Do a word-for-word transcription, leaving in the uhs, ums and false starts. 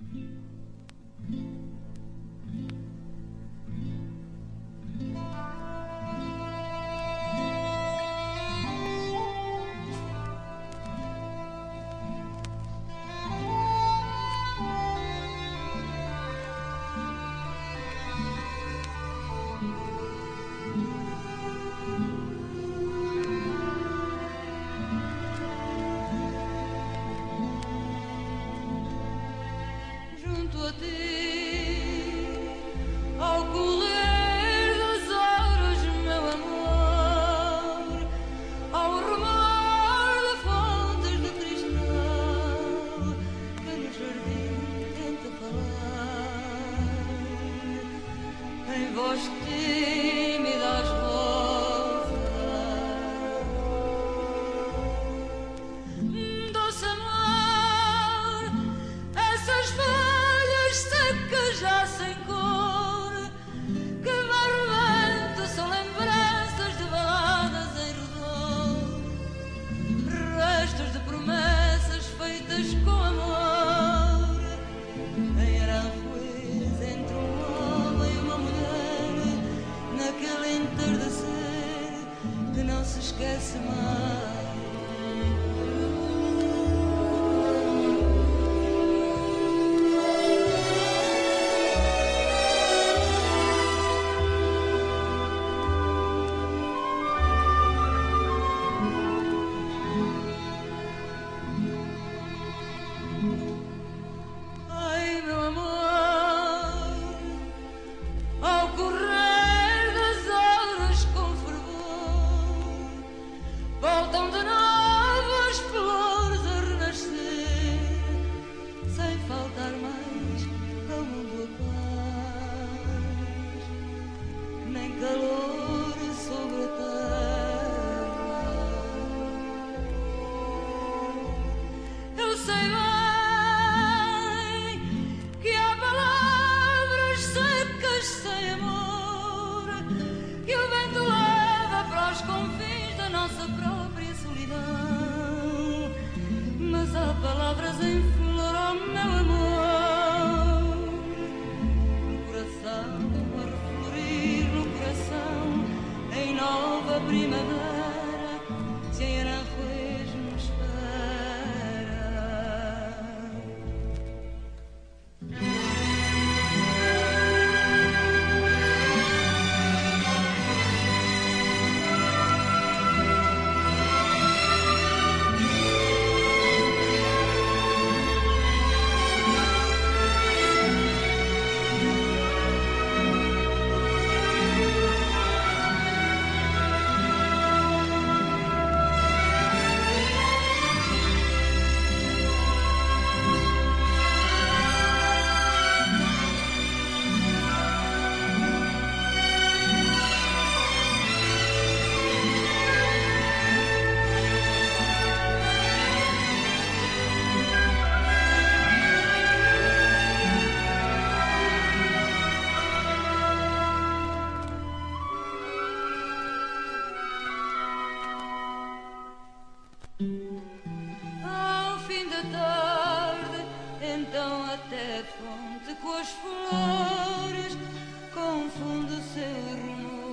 Junto a ti, ao correr das horas, meu amor, ao rumor de fontes de cristal que no jardim tenta falar, em voz tímida às rosas. Doce amor, essas folhas secas já sem cor, que barulhento são lembranças de baladas em redor, restos de promessas feitas com amor, em Aranjuez, entre um homem e uma mulher, naquele entardecer que não se esquece mais. Ai, meu amor, ao correr das horas com fervor, voltam de novo as flores a renascer, sem faltar mais ao mundo a paz, nem calor sobre a terra. Eu sei bem que há palavras secas sem amor, que o vento leva para os confins da nossa própria solidão, mas há palavras em flor, oh meu amor, no coração a reflorir, no coração em nova primavera, se em Aranjuez me espera. Ao fim da tarde, então até a fonte com as flores confunde o seu rumor.